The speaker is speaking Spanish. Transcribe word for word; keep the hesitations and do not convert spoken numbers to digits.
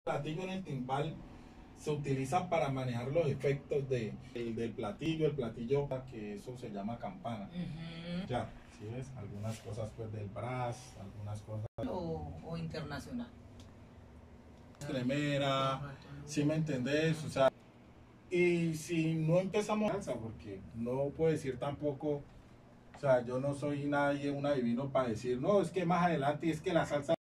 platillo en el timbal se utiliza para manejar los efectos de, el, del platillo, el platillo que eso se llama campana. Uh-huh. Ya, ¿sí ves? Algunas cosas pues del brass, algunas cosas... O, o internacional. Cremera, ¿sí me entendés? O sea, y si no empezamos salsa, porque no puedo decir tampoco, o sea, yo no soy nadie, un adivino para decir, no, es que más adelante es que la salsa